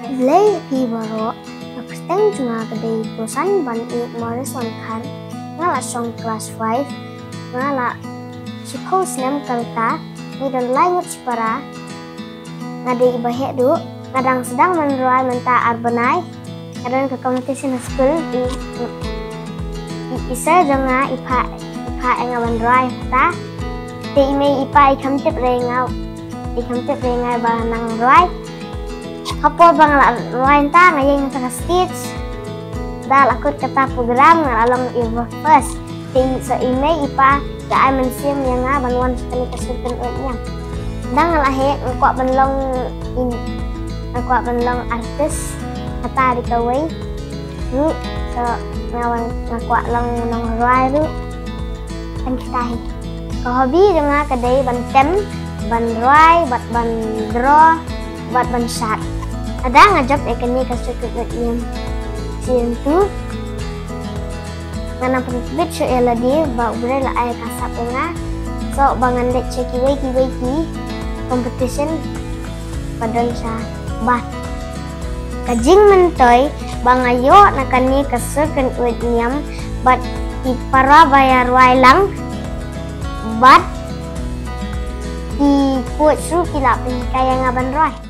Lei pi baro naksteng junga kedai perusahaan ban i Morris kan ngala song kelas 5 ngala suko snem kalta ni dan langut para ngadai ibahe du kadang sedang meneruai menta arbanai kadang ke competition school i isa jonga ipa engawan rai ta te ime ipa ikam tip rengai banang rai Kapo bang lain ta ngayeng sa stitch dal akut kata program ngalalong i first ting sa email ipa gaay man sim yang nga banwan sa kani kasutan niya dang ngalahe ngkwa banlong artis kata di kaway ru sa ngkwa lang nang rai ru kan kita ko hobi nga kadai ban tem ban rai bat ban draw bat ban shot ada ngajak ekani kasukut niya siyan tu ngana perbit so eladi ba ubre la ay kasap nga so bangan dek kiwai competition padon sa bat kajing mentoy bangayo nakani kasukut niya bat ipara bayar wailang bat i kuat su kila kaya ngaban roy